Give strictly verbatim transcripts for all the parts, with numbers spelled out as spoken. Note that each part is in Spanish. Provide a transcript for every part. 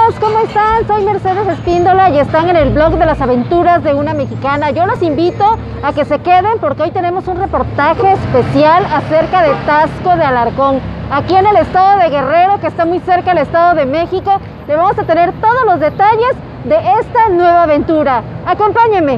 amigos, ¿cómo están? Soy Mercedes Espíndola y están en el blog de las aventuras de una mexicana. Yo los invito a que se queden porque hoy tenemos un reportaje especial acerca de Taxco de Alarcón, aquí en el estado de Guerrero, que está muy cerca del estado de México. Le vamos a tener todos los detalles de esta nueva aventura. Acompáñenme.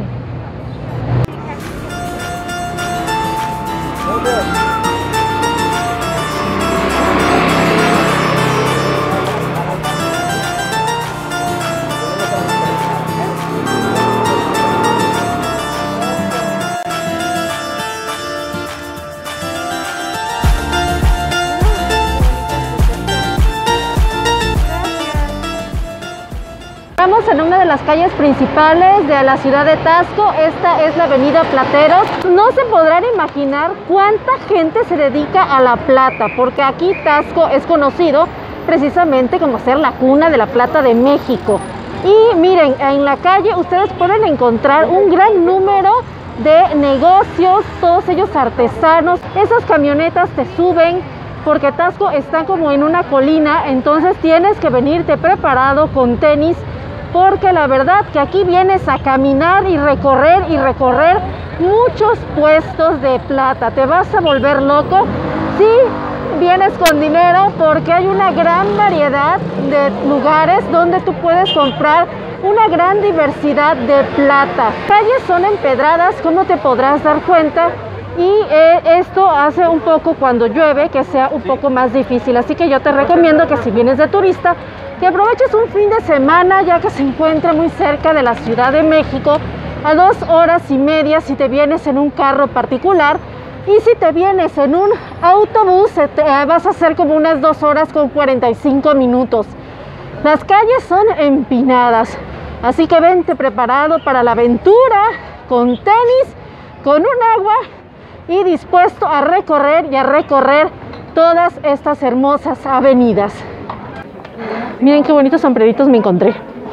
Estamos en una de las calles principales de la ciudad de Taxco. Esta es la avenida Plateros. No se podrán imaginar cuánta gente se dedica a la plata, porque aquí Taxco es conocido precisamente como ser la cuna de la plata de México. Y miren, en la calle ustedes pueden encontrar un gran número de negocios, todos ellos artesanos. Esas camionetas te suben porque Taxco está como en una colina, entonces tienes que venirte preparado con tenis, porque la verdad que aquí vienes a caminar y recorrer y recorrer muchos puestos de plata. Te vas a volver loco si vienes con dinero, porque hay una gran variedad de lugares donde tú puedes comprar una gran diversidad de plata. Las calles son empedradas, como te podrás dar cuenta, y eh, esto hace un poco cuando llueve que sea un poco más difícil. Así que yo te recomiendo que si vienes de turista, que aproveches un fin de semana, ya que se encuentra muy cerca de la Ciudad de México, a dos horas y media si te vienes en un carro particular, y si te vienes en un autobús te, eh, vas a hacer como unas dos horas con cuarenta y cinco minutos. Las calles son empinadas, así que vente preparado para la aventura, con tenis, con un agua y dispuesto a recorrer y a recorrer todas estas hermosas avenidas. Miren qué bonitos sombreritos me encontré.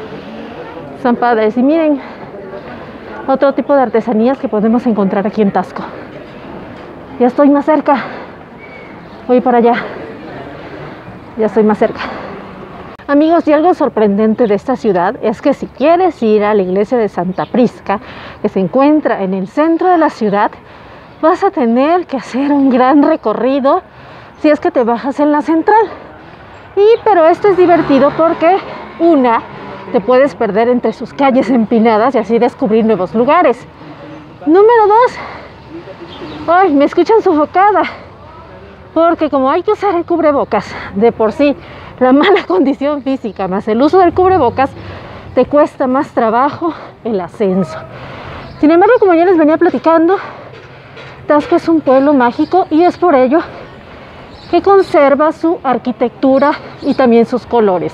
Son padres. Y miren otro tipo de artesanías que podemos encontrar aquí en Taxco. Ya estoy más cerca. Voy para allá. Ya estoy más cerca. Amigos, y algo sorprendente de esta ciudad es que si quieres ir a la iglesia de Santa Prisca, que se encuentra en el centro de la ciudad, vas a tener que hacer un gran recorrido si es que te bajas en la central. Y pero esto es divertido porque, una, te puedes perder entre sus calles empinadas y así descubrir nuevos lugares. Número dos, ay, me escuchan sofocada, porque como hay que usar el cubrebocas, de por sí la mala condición física más el uso del cubrebocas te cuesta más trabajo el ascenso. Sin embargo, como ya les venía platicando, Taxco es un pueblo mágico y es por ello que conserva su arquitectura y también sus colores.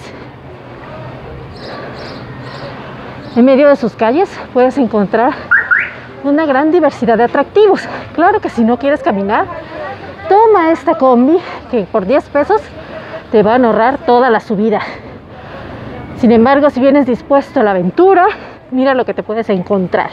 En medio de sus calles puedes encontrar una gran diversidad de atractivos. Claro que si no quieres caminar, toma esta combi que por diez pesos te van a ahorrar toda la subida. Sin embargo, si vienes dispuesto a la aventura, mira lo que te puedes encontrar.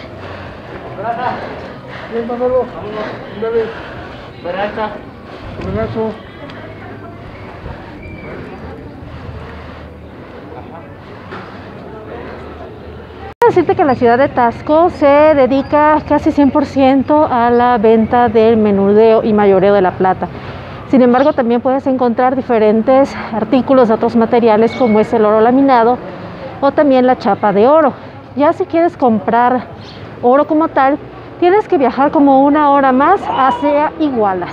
Decirte que la ciudad de Taxco se dedica casi cien por ciento a la venta del menudeo y mayoreo de la plata. Sin embargo, también puedes encontrar diferentes artículos de otros materiales, como es el oro laminado o también la chapa de oro. Ya si quieres comprar oro como tal, tienes que viajar como una hora más hacia Iguala.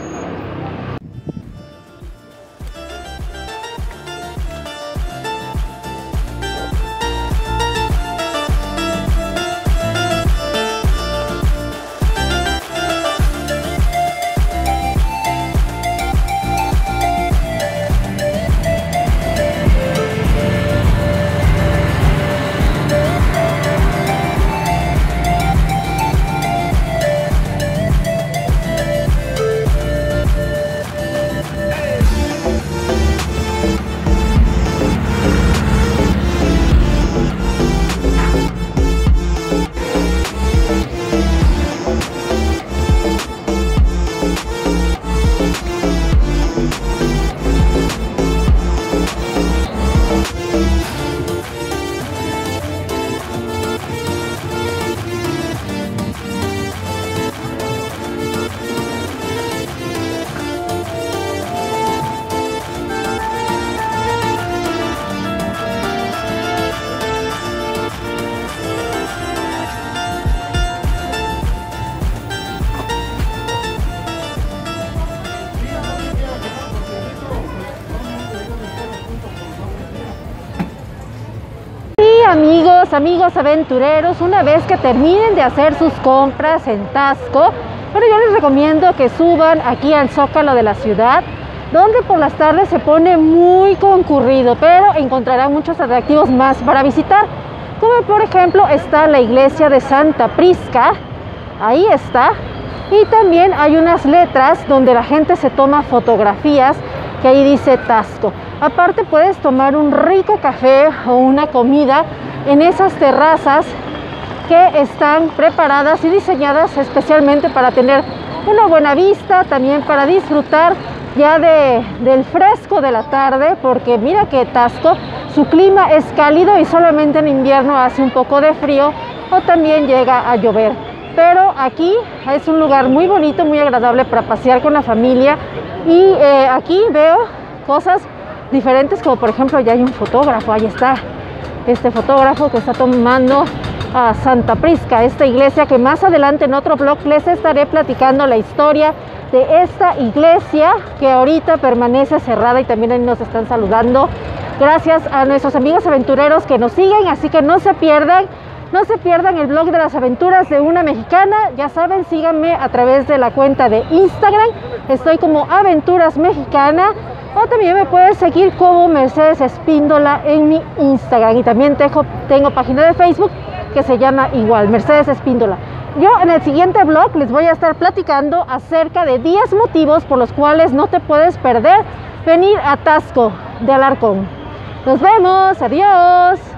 amigos, amigos aventureros, una vez que terminen de hacer sus compras en Taxco, pero yo les recomiendo que suban aquí al Zócalo de la ciudad, donde por las tardes se pone muy concurrido, pero encontrarán muchos atractivos más para visitar, como por ejemplo está la iglesia de Santa Prisca, ahí está, y también hay unas letras donde la gente se toma fotografías, que ahí dice Taxco. Aparte puedes tomar un rico café o una comida en esas terrazas que están preparadas y diseñadas especialmente para tener una buena vista, también para disfrutar ya de, del fresco de la tarde, porque mira que Taxco, su clima es cálido y solamente en invierno hace un poco de frío o también llega a llover. Pero aquí es un lugar muy bonito, muy agradable para pasear con la familia, y eh, aquí veo cosas diferentes, como por ejemplo ya hay un fotógrafo, ahí está este fotógrafo que está tomando a Santa Prisca, esta iglesia que más adelante en otro blog les estaré platicando la historia de esta iglesia que ahorita permanece cerrada, y también ahí nos están saludando. Gracias a nuestros amigos aventureros que nos siguen, así que no se pierdan, no se pierdan el blog de las aventuras de una mexicana. Ya saben, síganme a través de la cuenta de Instagram, estoy como Aventuras Mexicana, o también me puedes seguir como Mercedes Espíndola en mi Instagram, y también tengo, tengo página de Facebook que se llama igual, Mercedes Espíndola. Yo en el siguiente blog les voy a estar platicando acerca de diez motivos por los cuales no te puedes perder venir a Taxco de Alarcón. Nos vemos, adiós.